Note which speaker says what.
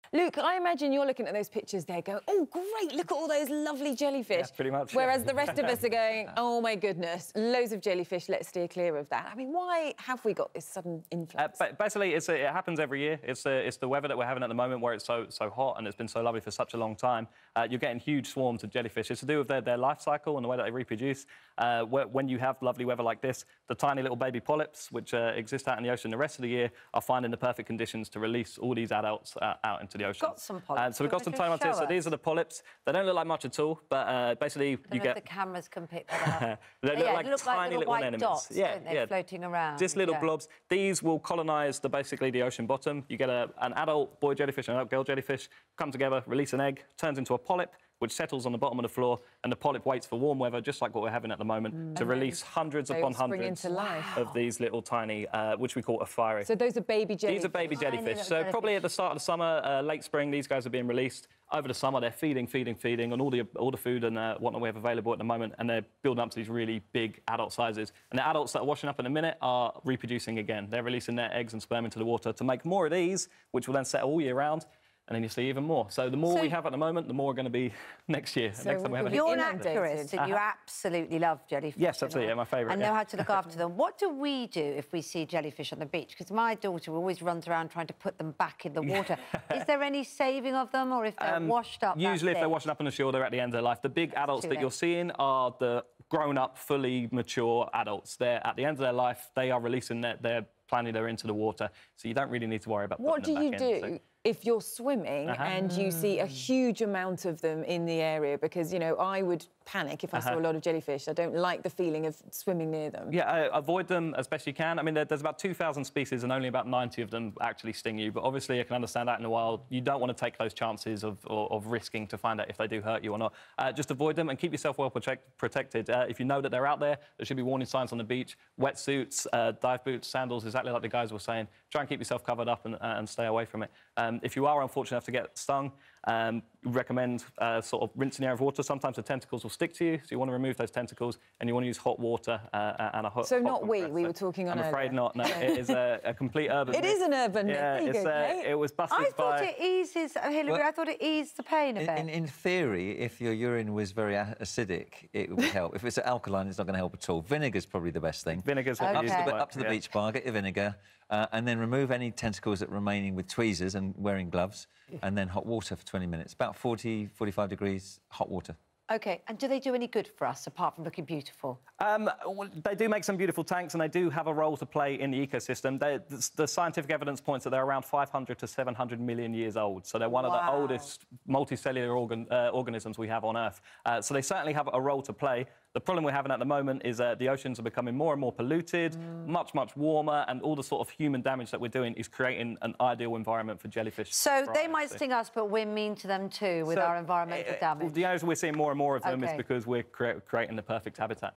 Speaker 1: Luke, I imagine you're looking at those pictures there going, oh, great, look at all those lovely jellyfish.
Speaker 2: Yeah, pretty much.
Speaker 1: Whereas the rest of us are going, oh, my goodness, loads of jellyfish, let's steer clear of that. I mean, why have we got this sudden influx?
Speaker 2: Basically, it happens every year. It's the weather that we're having at the moment where it's so hot and it's been so lovely for such a long time. You're getting huge swarms of jellyfish. It's to do with their life cycle and the way that they reproduce. When you have lovely weather like this, the tiny little baby polyps, which exist out in the ocean the rest of the year, are finding the perfect conditions to release all these adults out into the ocean.
Speaker 3: Got some polyps.
Speaker 2: So we've got some time on here. So these are the polyps. They don't look like much at all, but basically you get...
Speaker 3: the cameras can pick that up.
Speaker 2: They look like tiny little
Speaker 3: white
Speaker 2: anemones.
Speaker 3: dots, don't they, floating around.
Speaker 2: Just little blobs. These will colonise basically the ocean bottom. You get an adult boy jellyfish and an adult girl jellyfish come together, release an egg, turns into a polyp, which settles on the bottom of the floor, and the polyp waits for warm weather, just like what we're having at the moment, to release hundreds upon hundreds of these little tiny, which we call ephirae.
Speaker 1: So those are baby jellyfish?
Speaker 2: These are baby jellyfish. So probably at the start of the summer, late spring, these guys are being released. Over the summer, they're feeding on all the food and whatnot we have available at the moment, and they're building up to these really big adult sizes. And the adults that are washing up in a minute are reproducing again. They're releasing their eggs and sperm into the water to make more of these, which will then settle all year round. And then you see even more. So the more we have at the moment, the more we're going to be next year.
Speaker 1: So
Speaker 2: next time we have
Speaker 3: you're an naturist and you absolutely love jellyfish.
Speaker 2: Yes, absolutely, my favourite.
Speaker 3: And know how to look after them. What do we do if we see jellyfish on the beach? Because my daughter always runs around trying to put them back in the water. Is there any saving of them, or if they're washed up?
Speaker 2: Usually, if they're washing up on the shore, they're at the end of their life. The big adults that you're seeing are the grown-up, fully mature adults. They're at the end of their life. They are releasing their planula into the water, so you don't really need to worry about putting them back in.
Speaker 1: What do you do if you're swimming and you see a huge amount of them in the area? Because, you know, I would panic if I saw a lot of jellyfish. I don't like the feeling of swimming near them.
Speaker 2: Yeah, avoid them as best you can. I mean, there's about 2,000 species and only about 90 of them actually sting you. But obviously, I can understand that in the wild. You don't want to take those chances of risking to find out if they do hurt you or not. Just avoid them and keep yourself well protected. If you know that they're out there, there should be warning signs on the beach. Wetsuits, dive boots, sandals, exactly like the guys were saying. Try and keep yourself covered up and stay away from it. If you are unfortunate enough to get stung, recommend sort of rinsing the air of water. Sometimes the tentacles will stick to you, so you want to remove those tentacles, and you want to use hot water and a hot...
Speaker 1: So not we were talking on
Speaker 2: I'm afraid not, no. It is a complete urban myth.
Speaker 1: It is an urban myth.
Speaker 2: Yeah, it was busted
Speaker 3: I thought it eases, Hilary, I thought it eased the pain a bit.
Speaker 4: In theory, if your urine was very acidic, it would help. If it's alkaline, it's not going to help at all. Vinegar's probably the best thing.
Speaker 2: Vinegar's
Speaker 4: up to the beach bar, get your vinegar, and then remove any tentacles that are remaining with tweezers and wearing gloves, and then hot water for 20 minutes. About 40, 45 degrees, hot water.
Speaker 3: OK, and do they do any good for us, apart from looking beautiful?
Speaker 2: They do make some beautiful tanks, and they do have a role to play in the ecosystem. The scientific evidence points that they're around 500 to 700 million years old, so they're one of the oldest multicellular organisms we have on Earth. So they certainly have a role to play. The problem we're having at the moment is the oceans are becoming more and more polluted, much warmer, and all the sort of human damage that we're doing is creating an ideal environment for jellyfish.
Speaker 3: So they might sting us, but we're mean to them too with our environmental damage.
Speaker 2: The reason we're seeing more and more of them is because we're creating the perfect habitat.